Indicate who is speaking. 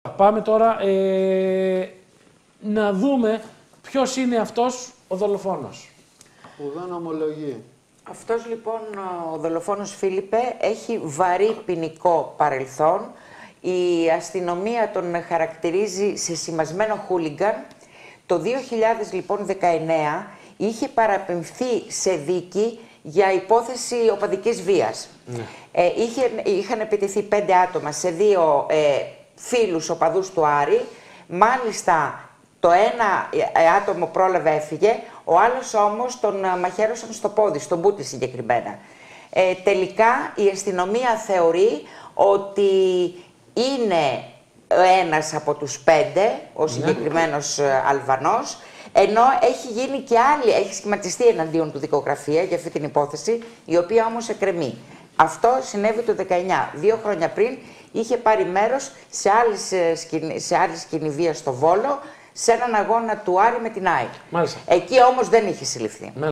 Speaker 1: Πάμε τώρα να δούμε ποιος είναι αυτός ο δολοφόνος.
Speaker 2: Που δεν ομολογεί.
Speaker 3: Αυτός λοιπόν ο δολοφόνος, Φίλιππε, έχει βαρύ ποινικό παρελθόν. Η αστυνομία τον χαρακτηρίζει σε σημασμένο χούλιγκαν. Το 2019 είχε παραπεμφθεί σε δίκη για υπόθεση οπαδικής βίας. Ναι. Είχαν επιτεθεί 5 άτομα σε 2 φίλους οπαδούς του Άρη. Μάλιστα το ένα άτομο πρόλαβε, έφυγε, ο άλλος όμως τον μαχαίρωσαν στο πόδι, στον μπούτι συγκεκριμένα. Τελικά η αστυνομία θεωρεί ότι είναι ένας από τους 5, ο συγκεκριμένος Αλβανός, ενώ έχει γίνει και άλλη, έχει σχηματιστεί εναντίον του δικογραφία για αυτή την υπόθεση, η οποία όμως εκκρεμεί. Αυτό συνέβη το 19. 2 χρόνια πριν είχε πάρει μέρος σε άλλη σκηνή βίας στο Βόλο, σε έναν αγώνα του Άρη με την ΑΕΚ. Εκεί όμως δεν είχε συλληφθεί.